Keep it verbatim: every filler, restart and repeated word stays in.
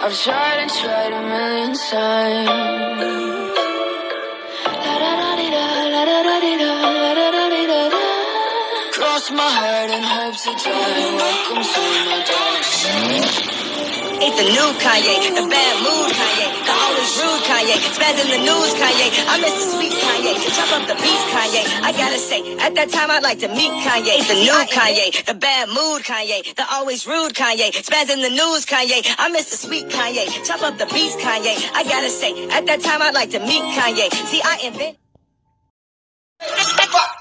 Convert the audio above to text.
I've tried and tried a million times. Cross my heart and hope to die. Welcome to my dark side. Ain't the new Kanye, the bad mood Kanye, the always rude Kanye, spaz in the news Kanye. I miss the sweet Kanye, chop up the beats Kanye. I gotta say, at that time I'd like to meet Kanye. The new Kanye, the bad mood Kanye, the always rude Kanye, spaz in the news Kanye. I miss the sweet Kanye, chop up the beats Kanye. I gotta say, at that time I'd like to meet Kanye. See, I invent.